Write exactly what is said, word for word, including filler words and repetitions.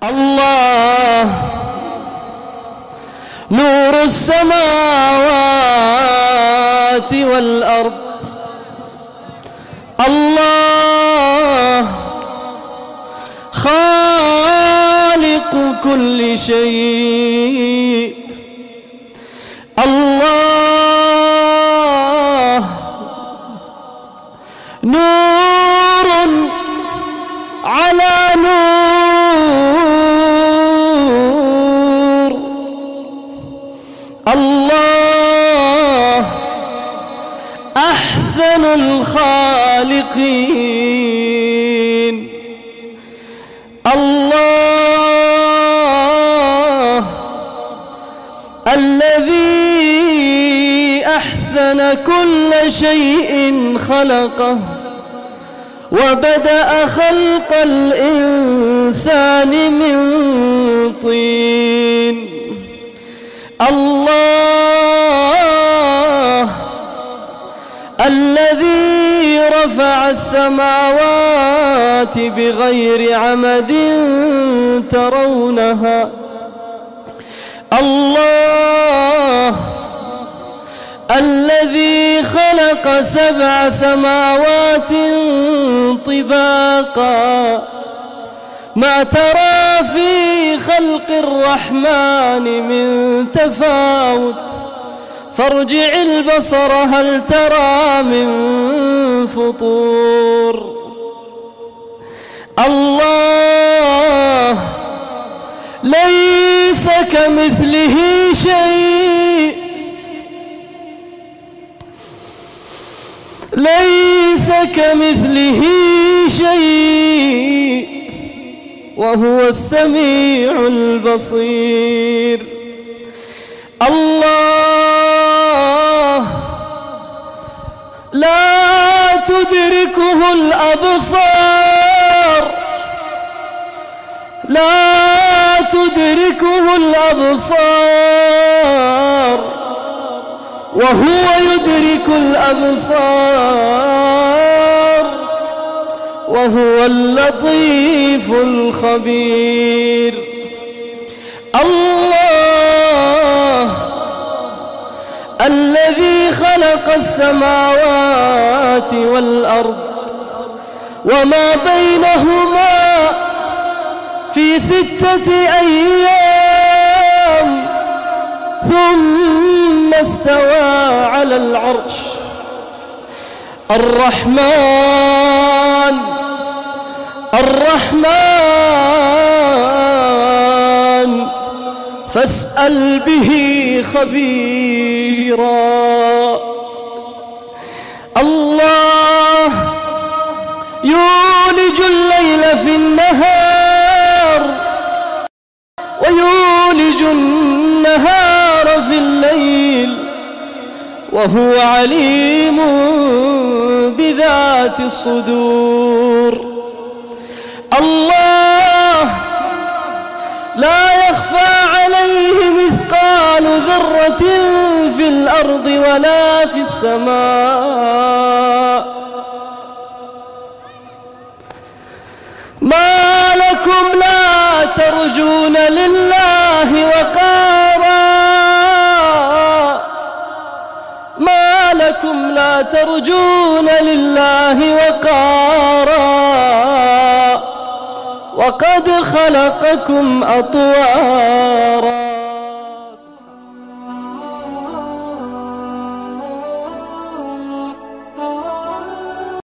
الله نور السماوات والأرض، الله خالق كل شيء، الله نور على نور، الله أحسن الخالقين، الله الذي أحسن كل شيء خلقه وبدأ خلق الإنسان من طين، الله الذي رفع السماوات بغير عمد ترونها، الله الذي خلق سبع سماوات طباقا، ما ترى في خلق الرحمن من تفاوت، فارجع البصر هل ترى من فطور، الله ليس كمثله شيء، ليس كمثله شيء وهو السميع البصير، الله لا تدركه الأبصار، لا تدركه الأبصار وهو يدرك الأبصار وهو اللطيف الخبير، الله الذي خلق السماوات والأرض وما بينهما في ستة أيام ثم استوى على العرش، الرحمن الرحمن فاسأل به خبيرا، الله يولج الليل في النهار ويولج النهار في الليل وهو عليم بذات الصدور، الله لا يخفى عليه مثقال ذرة في الأرض ولا في السماء، ما لكم لا ترجون لله وقارا، ما لكم لا ترجون لله وقارا وقد خلقكم أطوارا.